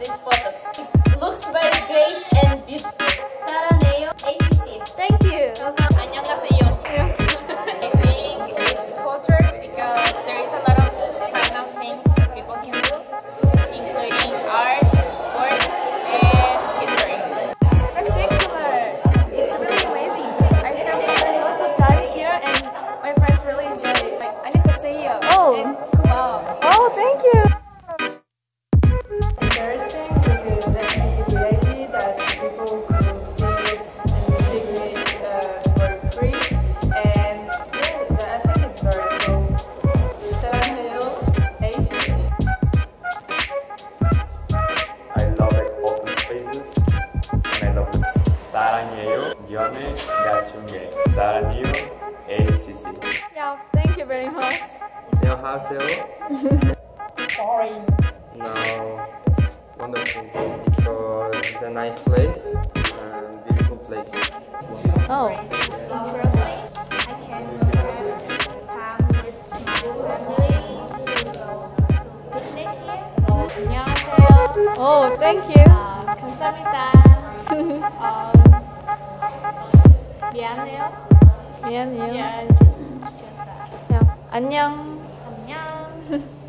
these photos. It looks very great and beautiful. 사랑해요, ACC. Thank you. Welcome. 안녕하세요. I think it's culture because there is a lot of kind of things that people can do, including arts, sports, and history. Spectacular. It's really amazing. I have spent lots of time here and my friends really enjoy it. Like, 안녕하세요. Oh. And 고마워. Oh, thank you. Interesting because it's a good idea that people could see and picnic for free, and yeah, I think it's very cool. 사랑해요, ACC. I love like open spaces and I love it. 사랑해요, 연애 가중에 사랑해요, ACC. Yeah, thank you very much. 안녕하세요. Boring. No, wonderful because it's a nice place and beautiful place. Oh. Firstly, I can have time with my family to go picnic here. 안녕하세요. Oh, thank you. 감사합니다. 미안해요. 미안해요. Yeah, just that. Yeah. 안녕. 안녕.